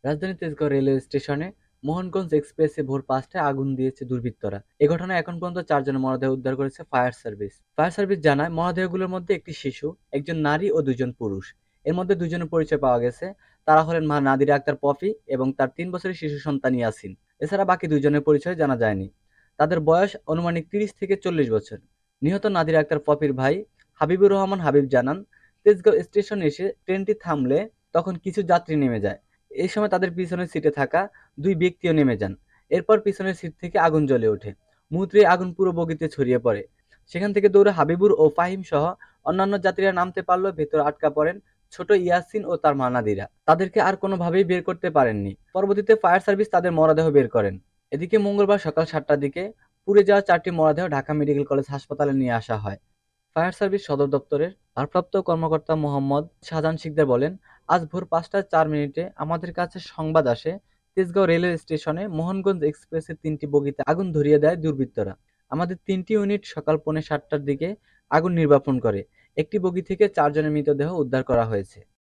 রাজধানীর তেজগাঁও রেলওয়ে স্টেশনে মোহনগঞ্জ এক্সপ্রেসে ভোর ৫টায় আগুন দিয়েছে দুর্বৃত্তরা। এ ঘটনায় এখন পর্যন্ত ৪ জনের মরদেহ উদ্ধার করেছে ফায়ার সার্ভিস। ফায়ার সার্ভিস জানায়, মরদেহগুলোর মধ্যে একটি শিশু, একজন নারী ও ২ জন পুরুষ। এর মধ্যে ২ জনের পরিচয় পাওয়া গেছে। তারা হলেন মা নাদিরা আক্তার পপি এবং তার ৩ বছরের শিশু সন্তান ইয়াসিন। এছাড়া বাকি ২ জনের পরিচয় জানা যায়নি। তাদের বয়স অনুমানিক ৩০ থেকে ৪০ বছর। নিহত নাদিরা আক্তার পপির ভাই হাবিবুর রহমান হাবিব জানান, তেজগাঁও স্টেশনে এসে ট্রেনটি থামলে তখন কিছু যাত্রী নেমে যায়। এই সময় তাদের পিছনের সিটে থাকা ২ ব্যক্তিও নেমে যান। এরপর পিছনের সিট থেকে আগুন জ্বলে ওঠে। মুহূর্তেই আগুন পুরো বগিতে ছড়িয়ে পড়ে। সেখান থেকে দৌড়ে হাবিবুর ও ফাহিম সহ অন্যান্য যাত্রীরা নামতে পারলেও ভেতরে আটকা পড়েন ছোট ইয়াসিন ও তার মা নাদিরা। তাদেরকে আর কোনোভাবেই বের করতে পারেননি। পরবর্তীতে ফায়ার সার্ভিস তাদের মরদেহ বের করেন। এদিকে মঙ্গলবার সকাল ৭টার দিকে পুড়ে যাওয়া ৪টি মরদেহ ঢাকা মেডিকেল কলেজ হাসপাতালে নিয়ে আসা হয়। ফায়ার সার্ভিস সদর দপ্তরের ভারপ্রাপ্ত কর্মকর্তা মোহাম্মদ শাহজাহান শিকদার বলেন, আজ ভোর ৫টা ৪ মিনিটে আমাদের কাছে সংবাদ আসে, তেজগাঁও রেলওয়ে স্টেশনে মোহনগঞ্জ এক্সপ্রেসের ৩টি বগিতে আগুন ধরিয়ে দেয় দুর্বৃত্তরা। আমাদের ৩টি ইউনিট সকাল পৌনে ৭টার দিকে আগুন নির্বাপন করে। একটি বগি থেকে ৪ জনের মৃতদেহ উদ্ধার করা হয়েছে।